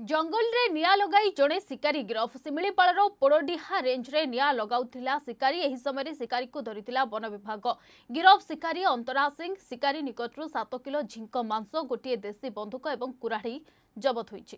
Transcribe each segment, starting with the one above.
जंगल रे निया लगाई जड़े शिकारी गिरफ सिमिलीपाल पोड़डीहा रेंज रे निया लगाउथिला शिकारी एही समय शिकारी को धरिथिला वन विभाग। गिरफ शिकारी अंतरा सिंह शिकारी निकटरू 7 किलो झिंक मांस गोटे देशी बंधुक एवं कुराढ़ी जबत होईछि।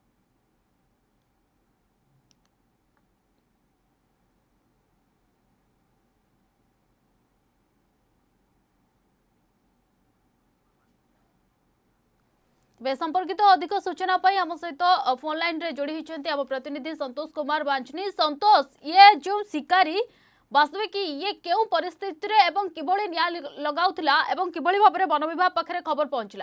बे संपर्कित अधिक सूचना आम सहित फोन लाइन रे जोड़ी होती आम प्रतिनिधि संतोष कुमार बांचनी। संतोष, ये जो शिकारी वास्तविक ये क्यों परिस्थिति रे एवं किभली निया लगाउथिला एवं किभली भाबरे वन विभाग पाखरे खबर पहुंचला?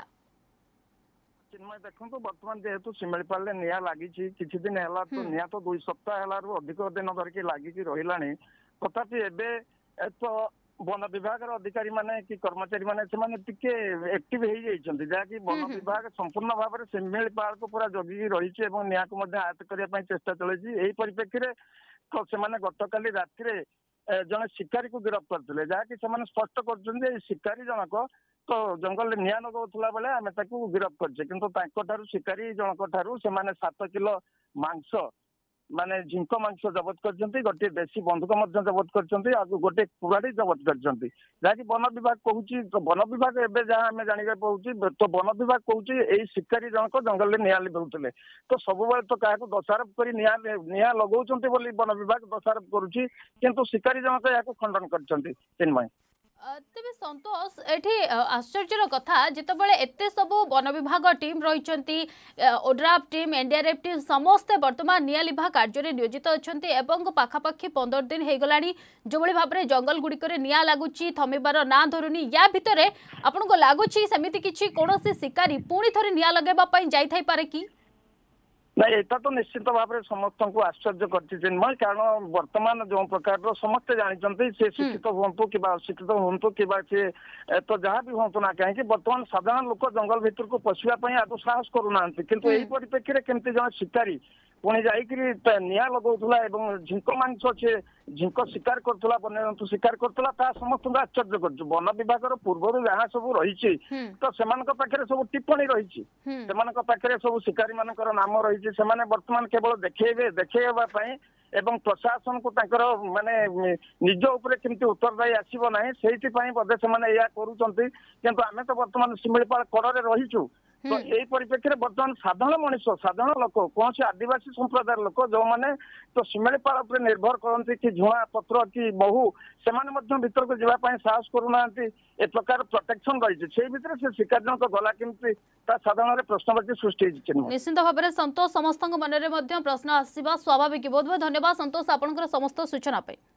चिन्मय देखो बर्तमान जेहेतु शिमिलीपाल निया लगी किछि दिन है तो निया तो 2 सप्ताह है अधिक दिन धरिकी लगिकी रही तथापि एबे तो वन विभाग अधिकारी माने कि कर्मचारी माने टिके एक्टिव हो जाइछन्ति जाकि वन विभाग संपूर्ण भाव में शिमिलीपाल को पूरा जगिकी रही निया को आयत्त करने चेष्टा चलती। यही परिप्रेक्षी में तो से गतकाली राति जड़े शिकारी को गिरफ्त करते जहाँकि स्पष्ट कर शिकारी जनक तो जंगल निया लगाउला बेले आम गिरफ्त कर शिकारी जनक 7 किलो मांस माने झिंक मांस जबत कर गोटे देशी बंधुक जबत कर गोटे कुराड़ी जबत कर जहाँकि वन विभाग कहूँ तो वन विभाग एवं जहाँ आम जाना पाऊँ तो वन विभाग कहूँ यही शिकारी जनक जंगल में निया लिभुले तो सब तो क्या दोषारोप कर निया लगाउछन्ति बोली वन विभाग दोषारोप करुच्ची किंतु शिकारी जनक या खंडन कर चिन्मय। तेबे संतोष एठी आश्चर्यर कथा जितेबाला एत सब वन विभाग टीम रही ओड्राफ टीम एनडीआरएफ टीम समस्ते वर्तमान निया लिभा कार्य नियोजित अच्छा पाखापाखि 15 दिन हो गला जो भाव में जंगल गुड़िक निया लगुच थमिबार ना धरुनी या भितर आपन को लगुच सेमती किसी कौन शिकारी पुणी थे निया लगेबा जाई पारे कि ना एटा तो निश्चित भाव में समस्त को आश्चर्य कर कारण वर्तमान जो प्रकार समस्ते जानते से शिक्षित हूँ कि अशिक्षित हूँ कि तो जहाँ भी हूँ ना कहीं वर्तमान साधारण लोक जंगल भीतर को पशिवाई आदौ साहस करूना किंतु यही परिप्रेक्षी में केमती जन शिकारी पुणी जाकर निया लगाऊला झिंक मांस से झिंक शिकार करुला वन्यजंतु शिकार करुला समस्त आश्चर्य कर वन विभाग पूर्व जहाँ सब रही तो से सब टिप्पणी रही सब शिकारी मान नाम रही वर्तमान केवल देखा एवं प्रशासन को माने निज उपर केमती उत्तरदायी आसब ना से बोधे से किंतु आम तो वर्तमान शिमिलीपाल कड़े रहीचु तो यही परिप्रेक्षी में बर्तमान साधारण मनीष साधारण लोक कौन से आदिवासी संप्रदाय लोक जो मैंने तो शिमिलीपाल उपर निर्भर करती कि झुआ पत्र कि बहु से भीतर को जावाई साहस करूना ए प्रकार प्रोटेक्शन रही से भीतर से शिकार जनक गला केमती साधारण प्रश्नवाची सृष्टि निश्चित भाव में संतोष समस्त मन में प्रश्न आसवा स्वाभाविक। बहुत बहुत धन्यवाद संतोष आपंकर समस्त सूचना।